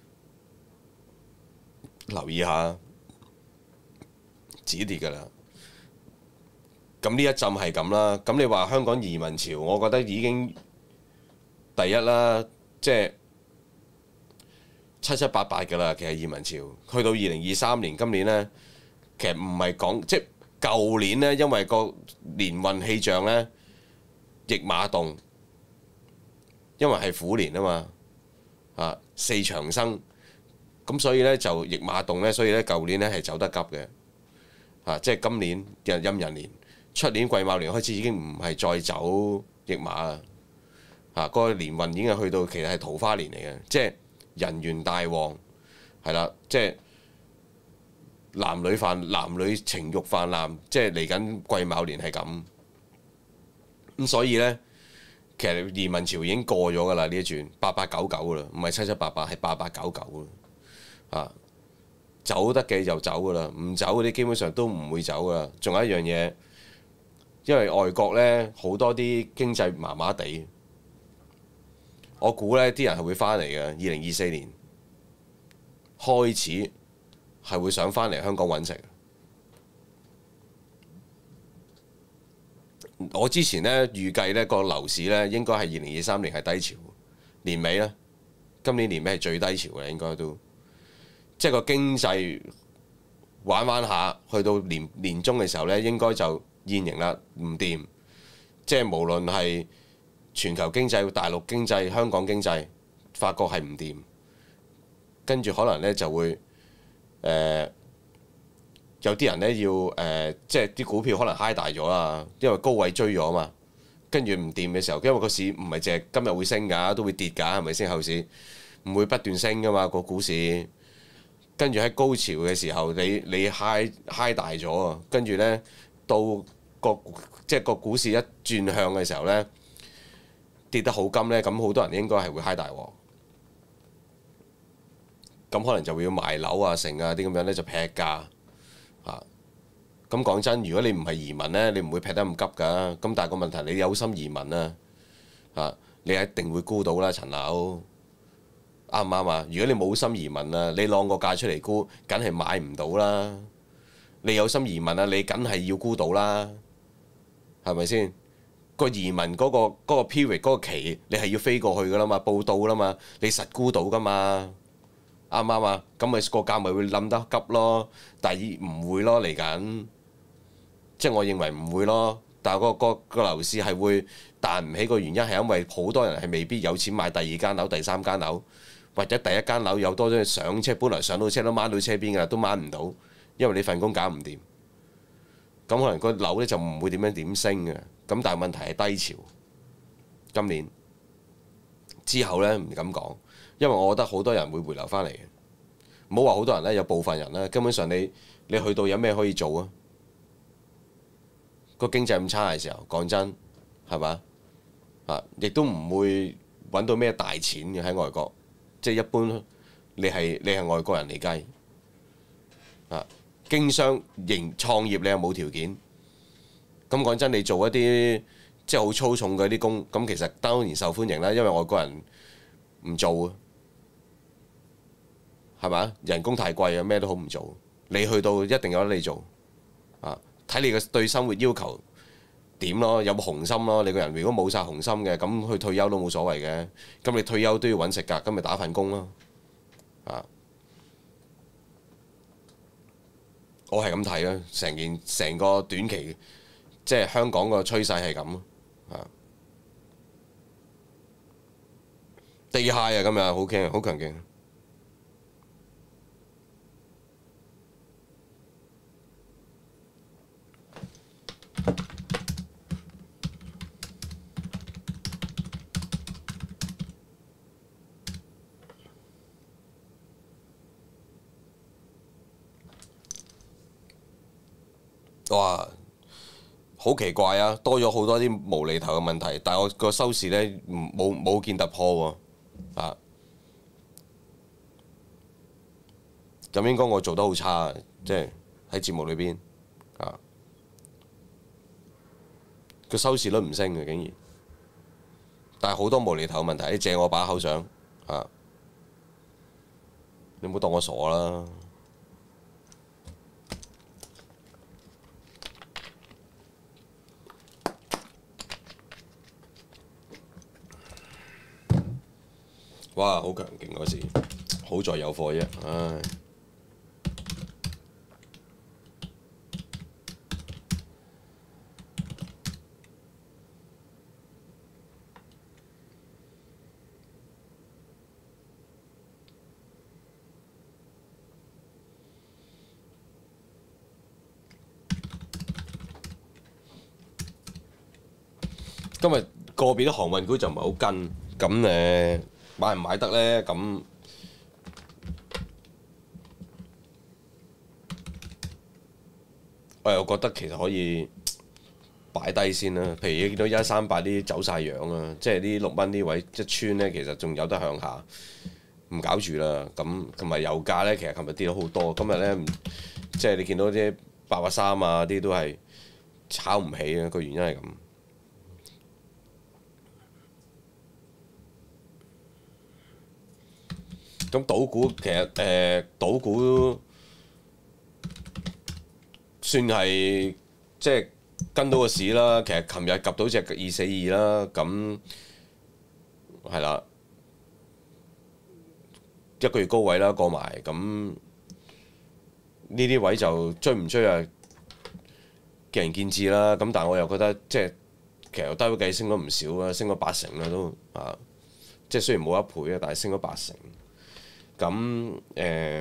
留意下。止跌㗎啦，咁呢一陣係咁啦。咁你話香港移民潮，我覺得已經第一啦，即係七七八八㗎啦。其實移民潮去到二零二三年，今年呢，其實唔係講即係舊年呢，因為個年運氣象呢，驛馬動，因為係虎年啊嘛，啊四長生，咁所以呢，就驛馬動呢，所以呢，舊年呢係走得急嘅。啊！即係今年嘅壬寅年，出年癸卯年開始已經唔係再走驛馬啦。啊，嗰個年運已經係去到其實係桃花年嚟嘅，即係人緣大旺，係啦，即係男女泛男女情慾泛濫，即係嚟緊癸卯年係咁。咁所以呢，其實移民潮已經過咗㗎啦，呢一轉八八九九㗎啦，唔係七七八八，係八八九九啦。啊，走得嘅就走㗎啦，唔走嗰啲基本上都唔會走㗎啦。仲有一樣嘢，因為外國呢好多啲經濟麻麻地，我估呢啲人係會翻嚟嘅。二零二四年開始係會想翻嚟香港揾食。我之前呢預計呢個樓市呢應該係二零二三年係低潮，年尾呢，今年年尾係最低潮嘅，應該都即係個經濟玩玩下，去到年年中嘅時候呢，應該就現形啦，唔掂。即係無論係全球經濟、大陸經濟、香港經濟，發覺係唔掂，跟住可能呢就會誒。呃有啲人呢要誒、呃，即係啲股票可能嗨大咗啦，因為高位追咗嘛，跟住唔掂嘅時候，因為個市唔係淨係今日會升㗎，都會跌㗎，係咪先？後市唔會不斷升㗎嘛，個股市。跟住喺高潮嘅時候，你你嗨嗨大咗啊，跟住呢，到個即係個股市一轉向嘅時候呢，跌得好金呢，咁好多人應該係會嗨大鑊。咁可能就會要賣樓啊、成啊啲咁樣呢，就劈價。咁講真，如果你唔係移民呢，你唔會劈得咁急㗎。咁但係個問題，你有心移民啊，嚇你一定會沽到啦層樓，啱唔啱啊？如果你冇心移民啊，你攞個價出嚟沽，梗係買唔到啦。你有心移民啊，你梗係要沽到啦，係咪先？個移民嗰個嗰個 period 嗰個期，你係要飛過去㗎啦嘛，報到啦嘛，你實沽到㗎嘛。啱唔啱啊？咁咪個價咪會冧得急咯，但係唔會咯嚟緊，即係我認為唔會咯。但係個個個樓市係會彈唔起，個原因係因為好多人係未必有錢買第二間樓、第三間樓，或者第一間樓有多咗上車，本來上到車都掹到車邊㗎，都掹唔到，因為你份工搞唔掂。咁可能個樓咧就唔會點樣點升嘅。咁但係問題係低潮，今年之後咧唔敢講。因為我覺得好多人會回流翻嚟嘅，唔好話好多人咧，有部分人咧，根本上你你去到有咩可以做啊？個經濟咁差嘅時候，講真係嘛啊，亦都唔會揾到咩大錢嘅喺外國，即係一般你係你係外國人嚟計啊，經商營創業你又冇條件，咁講真，你做一啲即係好粗重嘅啲工，咁其實當然受歡迎啦，因為外國人唔做啊。係咪？人工太貴啊，咩都好唔做。你去到一定有得你做啊！睇你嘅對生活要求點咯，有冇雄心咯？你個人如果冇晒雄心嘅，咁去退休都冇所謂嘅。咁你退休都要揾食㗎，咁咪打份工咯啊！我係咁睇啦，成件成個短期即係香港個趨勢係咁啊！地 high 啊，今日好強，好強勁。哇！好奇怪啊，多咗好多啲無厘頭嘅問題，但係我個收視呢，冇冇見突破喎啊！咁應該我做得好差，即係喺節目裏邊啊，個收視率唔升嘅竟然，但係好多無厘頭嘅問題，你借我把口上啊！你唔好當我傻啦〜哇！好強勁嗰時，好在有貨啫，唉。今日個別啲航運股就唔係好跟，咁誒。買唔買得呢？咁我又覺得其實可以擺低先啦。譬如你見到一三八啲走晒樣啦，即係啲六蚊呢位一穿呢，其實仲有得向下，唔搞住啦。咁同埋油價呢，其實琴日跌咗好多，今日呢，即係你見到啲八八三啊啲都係炒唔起嘅，個原因係咁。咁賭股其實誒、呃、賭股算係即係跟到個市啦。其實琴日及到隻二四二啦，咁係啦，一個月高位啦過埋，咁呢啲位就追唔追啊？見仁見智啦。咁但係我又覺得即係其實低位計升咗唔少啦，升咗八成啦都啊，即係雖然冇一倍啊，但係升咗八成。咁誒、呃、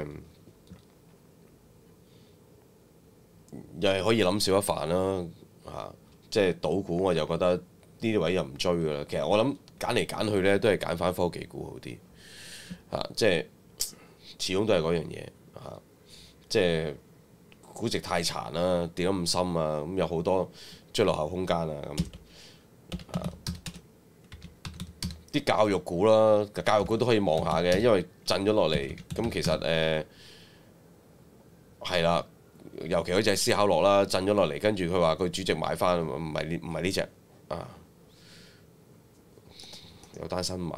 又係可以諗少一番啦嚇，即係賭股我就覺得呢啲位又唔追噶啦。其實我諗揀嚟揀去咧，都係揀翻科技股好啲嚇、啊，即係始終都係嗰樣嘢嚇，即係估值太殘啦，跌得咁深啊，咁有好多追落後空間啊咁啊。啲教育股啦，教育股都可以望下嘅，因為震咗落嚟，咁其實誒係啦，尤其嗰隻思考樂啦，震咗落嚟，跟住佢話佢主席買翻，唔係呢唔係呢隻啊，有單新聞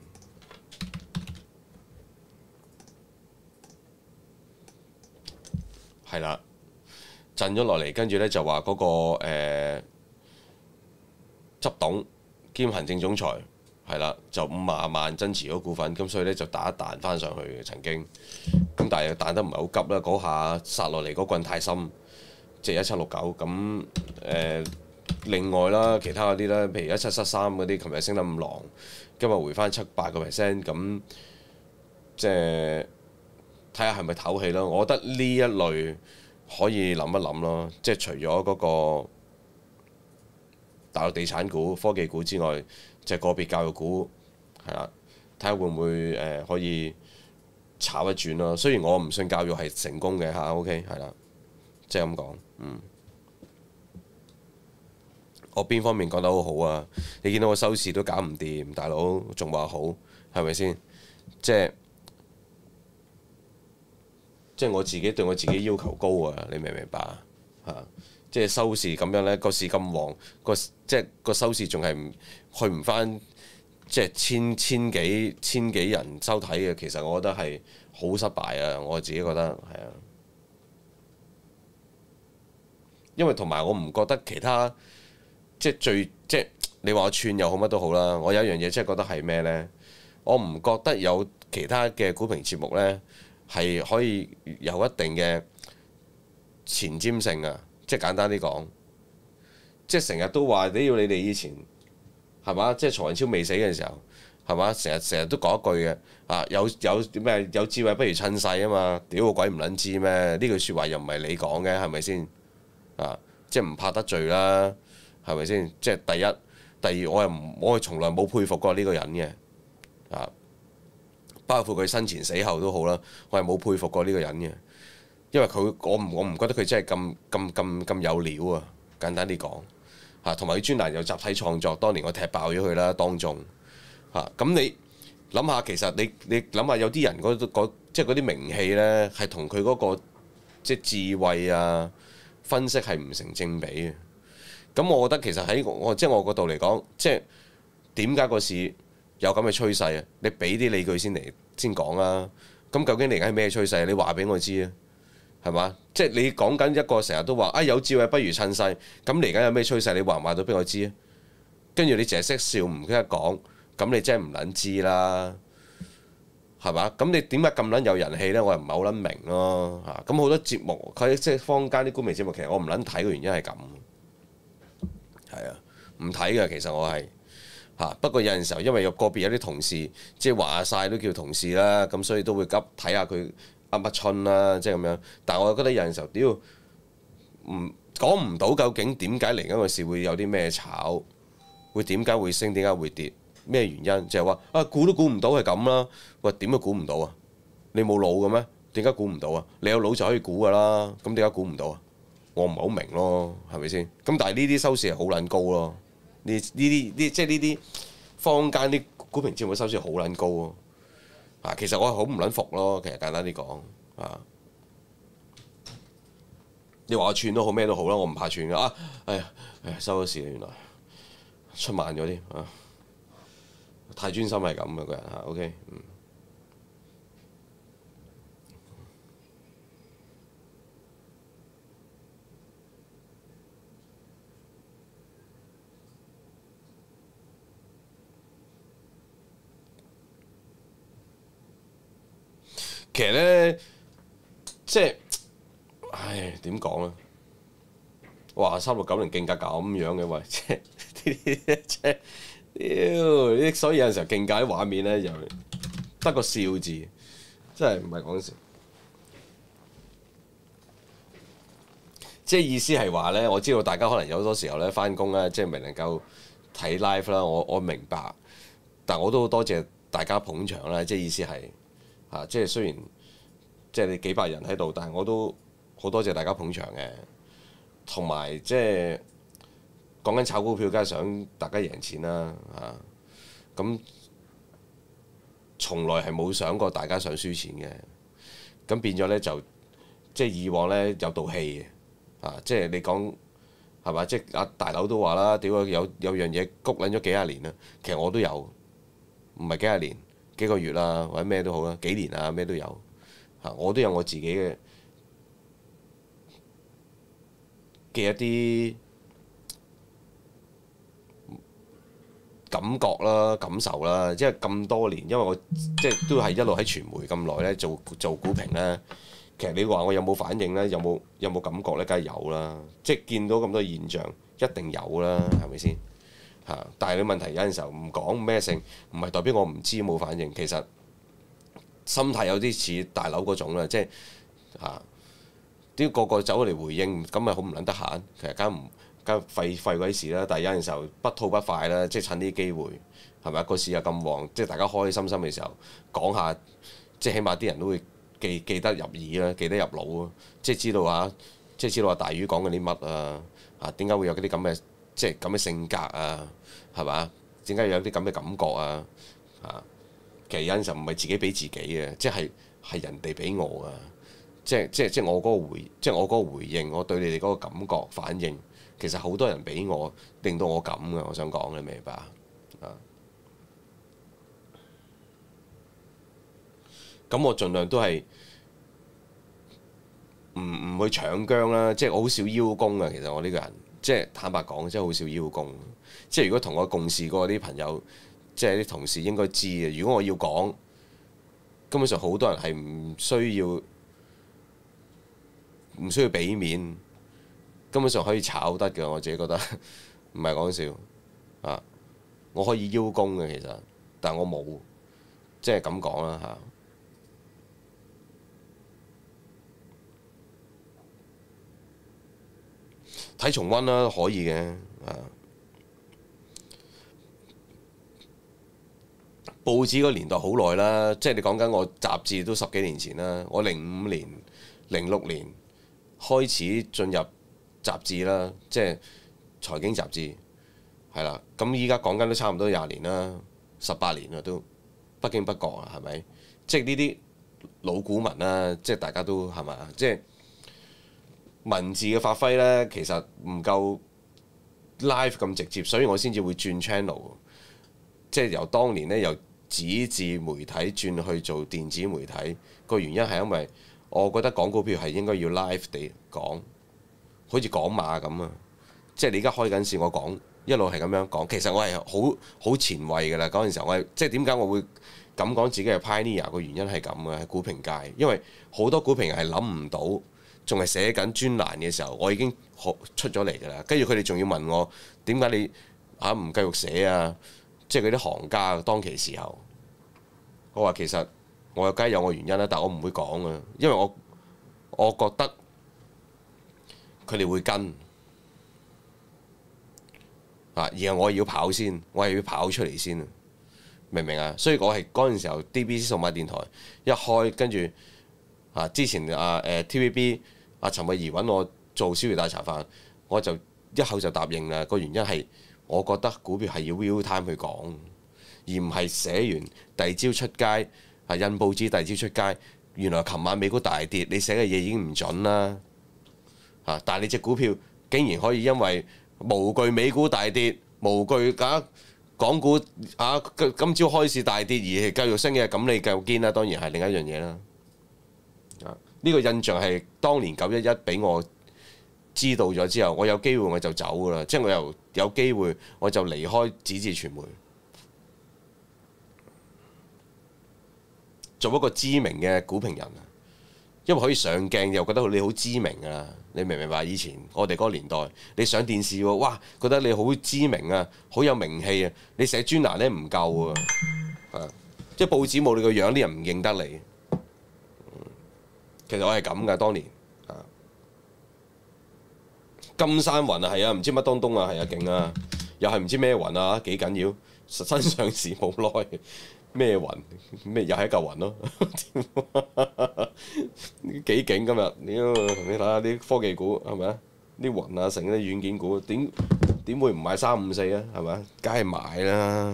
係啦，震咗落嚟，跟住咧就話嗰、嗰個誒、呃、執董兼行政總裁。係啦，就五廿萬增持嗰股份，咁所以咧就打一彈翻上去嘅曾經，咁但係彈得唔係好急啦，嗰下殺落嚟嗰棍太深，即係一七六九咁誒。另外啦，其他嗰啲咧，譬如一七七三嗰啲，琴日升得咁狼，今日回翻七八個 percent，咁即係睇下係咪唞氣咯。我覺得呢一類可以諗一諗咯，即係除咗嗰個大陸地產股、科技股之外。即係個別教育股係啦，睇下會唔會誒、呃、可以炒一轉咯。雖然我唔信教育係成功嘅嚇 ，OK 係啦，即係咁講。嗯，我邊方面講得好好啊？你見到我收市都搞唔掂，大佬仲話好係咪先？即係即係我自己對我自己要求高啊！你明唔明白啊？嚇！即係收市咁樣呢，個市咁旺，個即係個收市仲係唔去唔翻，即係千千幾千幾人收睇嘅，其實我覺得係好失敗啊！我自己覺得係啊，因為同埋我唔覺得其他即係最即係你話我串又好乜都好啦，我有一樣嘢即係覺得係咩呢？我唔覺得有其他嘅股評節目呢係可以有一定嘅前瞻性啊！即係簡單啲講，即係成日都話你要你哋以前係嘛？即係曹雲超未死嘅時候係嘛？成日成日都講一句嘅啊，有有咩有智慧不如趁勢啊嘛！屌個鬼唔撚知咩？呢句説話又唔係你講嘅係咪先啊？即係唔怕得罪啦，係咪先？即係第一、第二，我又唔我係從來冇佩服過呢個人嘅啊，包括佢生前死後都好啦，我係冇佩服過呢個人嘅。因為佢我唔我唔覺得佢真係咁咁咁咁有料啊！簡單啲講嚇，同埋佢專欄有集體創作，當年我踢爆咗佢啦，當眾嚇。咁、啊、你諗下，其實你你諗下，有啲人嗰、嗰個、即係嗰啲名氣呢，係同佢嗰個即係智慧啊分析係唔成正比嘅。咁我覺得其實喺我即係我角度嚟講，即係點解個市有咁嘅趨勢啊？你俾啲理據先嚟先講啊！咁究竟嚟緊係咩趨勢？你話俾我知啊！係嘛？即係你講緊一個成日都話啊有智慧不如趁勢，咁嚟緊有咩趨勢？你話唔話到俾我知啊？跟住你淨係識笑唔記得講，咁你真係唔撚知啦，係嘛？咁你點解咁撚有人氣呢？我又唔係好撚明咯嚇。咁好多節目佢即係坊間啲官媒節目，其實我唔撚睇嘅原因係咁，係啊，唔睇嘅其實我係嚇。不過有陣時候因為有個別有啲同事即係話晒都叫同事啦，咁所以都會急睇下佢。噏乜春啦，即係咁樣。但係我覺得有陣時候，屌唔講唔到究竟點解嚟緊個市會有啲咩炒，會點解會升，點解會跌，咩原因？就係話啊，估都估唔到係咁啦。喂，點都估唔到啊？你冇腦嘅咩？點解估唔到啊？你有腦就可以估㗎啦。咁點解估唔到啊？ 我唔係好明咯，係咪先？咁但係呢啲收視係好撚高咯，呢呢啲呢即係呢啲坊間啲股評節目收視好撚高咯。啊，其實我係好唔撚服咯，其實簡單啲講啊。你話我串都好咩都好啦，我唔怕串㗎啊！哎呀，哎呀收咗視原來出慢咗添啊！太專心係咁嘅個人嚇，OK，嗯。其實咧，即係，唉，點講咧？哇！三六九零競價咁樣嘅喂，即係呢啲即係，屌！呢所以有陣時候競價啲畫面咧，又得個笑字，真係唔係講笑。即係意思係話咧，我知道大家可能有好多時候咧翻工咧，即係未能夠睇 live 啦。我我明白，但我都好多謝大家捧場啦。即係意思係。啊！即係雖然即係你幾百人喺度，但係我都好多謝大家捧場嘅，同埋即係講緊炒股票，梗係想大家贏錢啦嚇。咁從來係冇想過大家想輸錢嘅，咁變咗咧就即係以往咧有道氣嘅啊！即係你講係嘛？即係阿大佬都話啦，屌有有樣嘢谷撚咗幾廿年啦，其實我都有，唔係幾廿年。幾個月啦，或者咩都好啦，幾年啊，咩都有嚇，我都有我自己嘅嘅一啲感覺啦、感受啦，即係咁多年，因為我即係都係一路喺傳媒咁耐咧，做做股評咧。其實你話我有冇反應咧？有冇有冇感覺咧？梗係有啦，即係見到咁多現象，一定有啦，係咪先？但係你問題有陣時候唔講咩性，唔係代表我唔知冇反應。其實心態有啲似大佬嗰種啦，即係嚇啲個個走嚟回應，咁咪好唔撚得閒。其實梗唔梗廢廢鬼事啦。但係有陣時候不吐不快啦，即係趁啲機會係咪個市又咁旺，即係大家開開心心嘅時候講下，即係起碼啲人都會記記得入耳啦，記得入腦啊，即係知道下，即係知道話大魚講緊啲乜啊？啊點解會有嗰啲咁嘅即係咁嘅性格啊？係嘛？點解有啲咁嘅感覺啊？啊，其實有陣時候唔係自己俾自己嘅，即係係人哋俾我啊！即係即係即係我嗰個回，即係我嗰個回應，我對你哋嗰個感覺反應，其實好多人俾我，令到我咁嘅。我想講你明白啊？咁我盡量都係唔唔去搶姜啦，即係我好少邀功啊！其實我呢個人。即係坦白講，真係好少邀功。即係如果同我共事過啲朋友，即係啲同事應該知嘅。如果我要講，根本上好多人係唔需要，唔需要俾面，根本上可以炒得嘅。我自己覺得唔係講笑啊！我可以邀功嘅其實，但我冇，即係咁講啦嚇。睇重溫啦，可以嘅啊。報紙個年代好耐啦，即係你講緊我雜誌都十幾年前啦。我零五年、零六年開始進入雜誌啦，即係財經雜誌係啦。咁依家講緊都差唔多廿年啦，十八年啦都不經不覺啊，係咪？即係呢啲老股民啦，即係大家都係咪？即係。文字嘅發揮呢，其實唔夠 live 咁直接，所以我先至會轉 channel，即係由當年呢，由紙質媒體轉去做電子媒體。個原因係因為我覺得講股票係應該要 live 地講，好似講馬咁啊！即係你而家開緊線，我講一路係咁樣講。其實我係好好前衛㗎啦。嗰陣時候我係即係點解我會咁講自己係 pioneer 個原因係咁嘅，喺股評界，因為好多股評人係諗唔到。仲係寫緊專欄嘅時候，我已經出咗嚟㗎啦。跟住佢哋仲要問我點解你嚇唔繼續寫啊？即係嗰啲行家當其時候，我話其實我又梗係有我原因啦，但我唔會講啊，因為我我覺得佢哋會跟啊，然後我要跑先，我係要跑出嚟先，明唔明啊？所以我係嗰陣時候 D B C 數碼電台一開，跟住啊之前啊誒 T V B。阿陳慧儀揾我做宵夜大茶飯，我就一口就答應啦。個原因係我覺得股票係要 real time 去講，而唔係寫完第二朝出街係印報紙，第二朝出街原來琴晚美股大跌，你寫嘅嘢已經唔準啦嚇。但係你隻股票竟然可以因為無懼美股大跌，無懼假港股啊今朝開市大跌而繼續升嘅，咁你繼續堅啦，當然係另一樣嘢啦。啊，呢個印象係當年九一一俾我知道咗之後，我有機會我就走噶啦，即係我又有機會我就離開紙質傳媒，做一個知名嘅股評人啊。因為可以上鏡又覺得你好知名啊，你明唔明白？以前我哋嗰個年代，你上電視喎，哇，覺得你好知名啊，好有名氣啊，你寫專欄咧唔夠啊，係即係報紙冇你個樣，啲人唔認得你。其實我係咁噶，當年啊，金山雲啊，係啊，唔知乜東東啊，係啊，勁啊，又係唔知咩雲啊，幾緊要，新上市冇耐。咩雲？咩又係一嚿雲咯？幾勁今日？屌，同你睇下啲科技股係咪啊？啲雲啊，成啲軟件股，點點會唔買三五四啊？係咪啊？梗係買啦！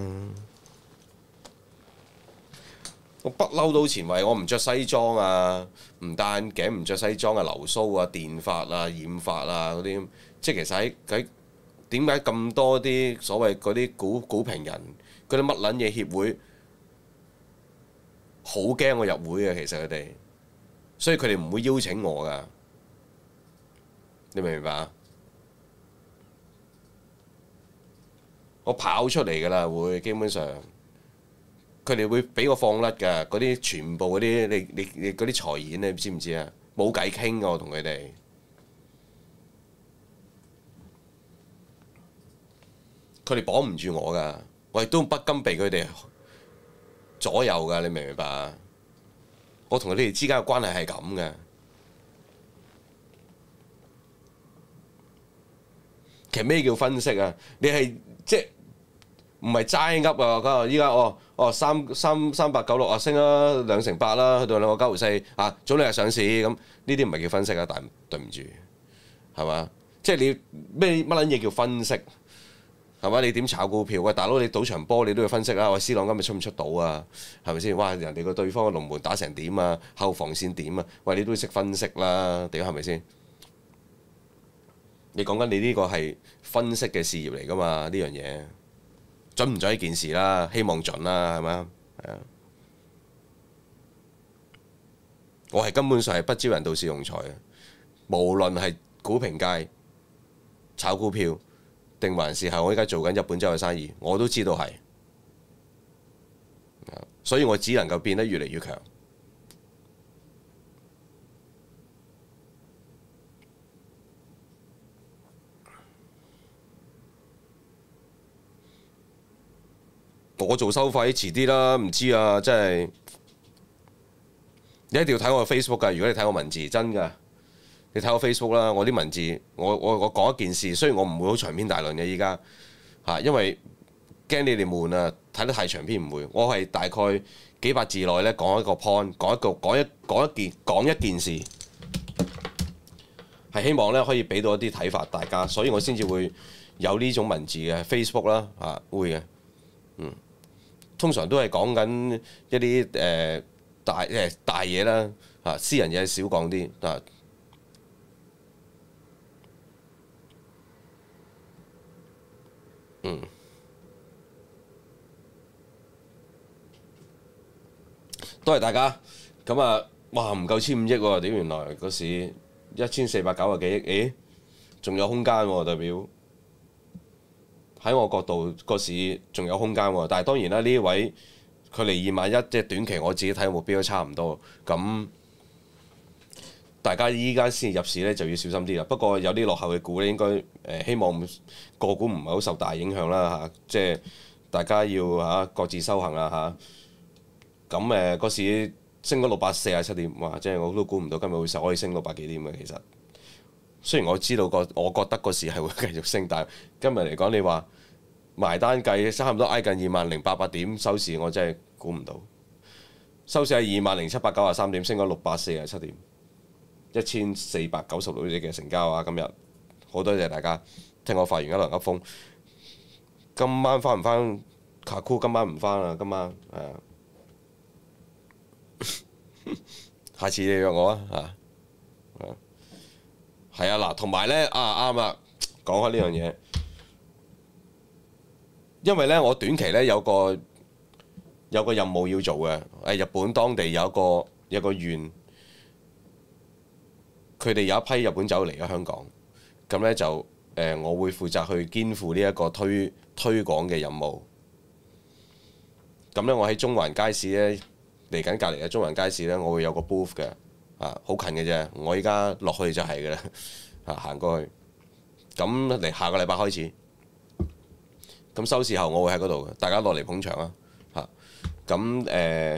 我不嬲都好前衞，我唔着西裝啊，唔戴眼鏡，唔着西裝啊，留鬚啊，電髮啊，染髮啊嗰啲，即係其實喺喺點解咁多啲所謂嗰啲股股評人嗰啲乜撚嘢協會？好驚我入會嘅，其實佢哋，所以佢哋唔會邀請我噶，你明唔明白？我跑出嚟噶啦，會基本上，佢哋會俾我放甩噶，嗰啲全部嗰啲你你你嗰啲財演你知唔知啊？冇計傾噶，我同佢哋，佢哋綁唔住我噶，我亦都不甘被佢哋左右㗎，你明唔明白？我同佢哋之間嘅關係係咁嘅。其實咩叫分析啊？你係即係唔係齋噏啊？佢依家哦哦三三三八九六啊，升咗兩成八啦，去到兩個九毫四啊，早兩日上市咁，呢啲唔係叫分析啊！但對唔住，係嘛？即係你咩乜撚嘢叫分析？係嘛？你點炒股票？喂，大佬，你賭場波你都要分析啊！喂，C朗今日出唔出到啊？係咪先？哇！人哋個對方嘅龍門打成點啊？後防線點啊？喂，你都要識分析啦！屌係咪先？你講緊你呢個係分析嘅事業嚟㗎嘛？呢樣嘢準唔準一件事啦？希望準啦，係咪啊？係啊！我係根本上係不招人到是用才嘅，無論係股評界炒股票。定還是係我依家做緊日本州嘅生意，我都知道係，所以我只能夠變得越嚟越強。我做收費遲啲啦，唔知啊，真係你一定要睇我 Facebook 㗎。如果你睇我文字，真㗎。你睇我 Facebook 啦，我啲文字，我我我講一件事，雖然我唔會好長篇大論嘅依家嚇，因為驚你哋悶啊，睇得太長篇唔會。我係大概幾百字內咧講一個 point，講一個講一講一件講一件事，係希望咧可以俾到一啲睇法大家，所以我先至會有呢種文字嘅 Facebook 啦嚇，會嘅，嗯，通常都係講緊一啲誒、呃、大誒大嘢啦嚇，私人嘢少講啲啊。嗯，多謝大家。咁啊，哇，唔夠千五億喎！屌，原來個市一千四百九十幾億，誒，仲有空間喎，代表喺我角度個市仲有空間喎。但係當然啦，呢一位距離二萬一，即係短期我自己睇目標都差唔多。咁大家依家先入市咧就要小心啲啦。不過有啲落後嘅股咧，應該誒、呃、希望個股唔係好受大影響啦嚇、啊。即係大家要嚇、啊、各自修行啦嚇。咁誒個市升咗六百四十七點，哇！即係我都估唔到今日會可以升六百幾點嘅。其實雖然我知道個，我覺得個市係會繼續升，但係今日嚟講，你話埋單計差唔多挨近二萬零八百點收市，我真係估唔到。收市係二萬零七百九十三點，升咗六百四十七點。 一千四百九十六億嘅成交啊！今日好多謝大家聽我發完一輪噏風。今晚翻唔翻卡酷？今晚唔翻啦，今晚係啊。下次你約我啊嚇。係啊嗱，同埋咧啊啱啦，講開呢樣嘢，因為咧我短期咧有個有個任務要做嘅，誒日本當地有一個有一個縣，佢哋有一批日本酒嚟咗香港，咁咧就誒、呃、我會負責去肩負呢一個推推廣嘅任務。咁咧我喺中環街市咧嚟緊隔離嘅中環街市咧，我會有個 booth 嘅。啊，好近嘅啫！我依家落去就係嘅啦，啊行過去。咁嚟下個禮拜開始，咁收市後我會喺嗰度，大家落嚟捧場啊！嚇，咁誒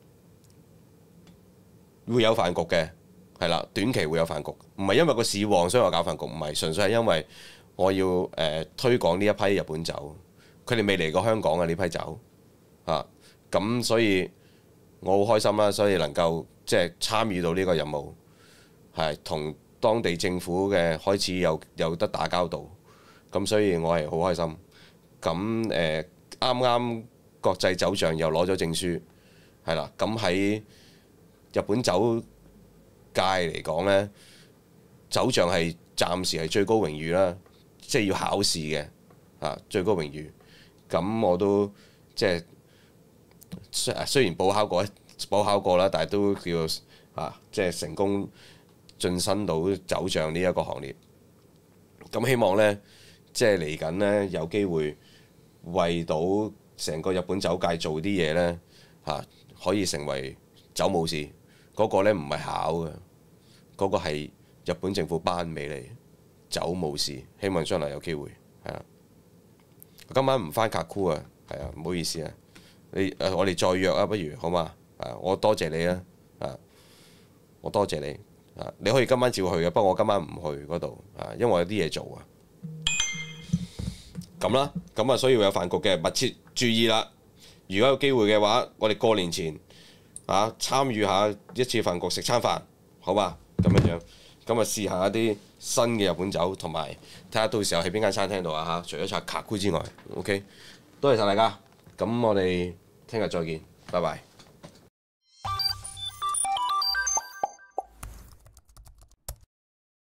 會有飯局嘅，係啦，短期會有飯局，唔係因為個市旺所以我搞飯局，唔係純粹係因為我要誒、呃、推廣呢一批日本酒，佢哋未嚟過香港啊呢批酒，嚇，咁所以我好開心啦，所以能夠。即係參與到呢個任務，係同當地政府嘅開始有有得打交道，咁所以我係好開心。咁誒啱啱國際酒匠又攞咗證書，係啦。咁喺日本酒界嚟講呢，酒匠係暫時係最高榮譽啦，即係要考試嘅啊，最高榮譽。咁我都即係雖然補考過一。補考過啦，但係都叫啊，即係成功晉身到酒匠呢一個行列。咁希望呢，即係嚟緊呢，有機會為到成個日本酒界做啲嘢呢，嚇、啊，可以成為酒武士。嗰、那個呢唔係考嘅，嗰、那個係日本政府頒俾你酒武士。希望將來有機會係啊。今晚唔返卡酷啊，係啊，唔好意思啊。你誒、呃，我哋再約啊，不如好嘛？啊！我多謝你啊！啊，我多謝你啊！你可以今晚照去嘅，不過我今晚唔去嗰度啊，因為我有啲嘢做啊。咁啦，咁啊，所以會有飯局嘅，密切注意啦。如果有機會嘅話，我哋過年前啊參與下一次飯局，食餐飯，好嘛？咁樣樣，咁啊試下一啲新嘅日本酒，同埋睇下到時候喺邊間餐廳度啊嚇。除咗查卡酷之外 ，OK，多謝晒大家。咁我哋聽日再見，拜拜。